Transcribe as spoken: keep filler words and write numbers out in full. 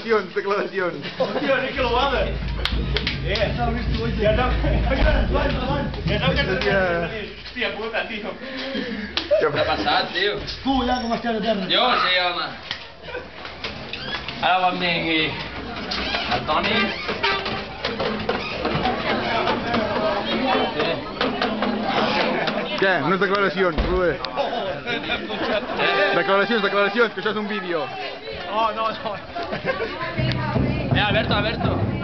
declaracions, declaracions. Hòstia, Enrique Loada. Eh, ja t'ho ja t'ho que hòstia puta, tio. Què ha passat, tio? Tu, allà com estàs a terra. Jo, sí, home. Ara quan vingui el Toni. Què? Unes declaracions, Rubé. Declaracions, declaracions, que això és un vídeo. No, no, no. Mira, Alberto, Alberto.